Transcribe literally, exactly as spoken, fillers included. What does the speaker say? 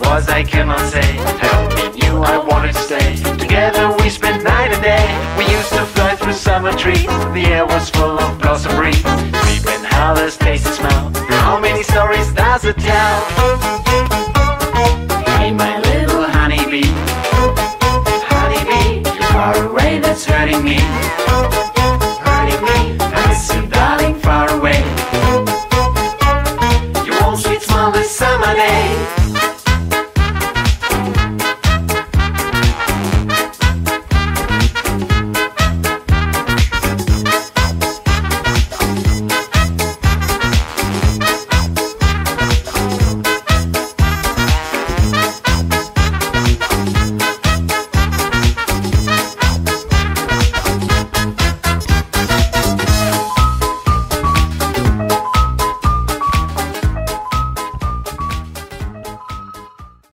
was I cannot say. I only knew I wanted to stay. Together we spent night and day. We used to fly through summer trees. The air was full of blossom breeze. Sweet and howlers, taste and smell. How many stories does it tell?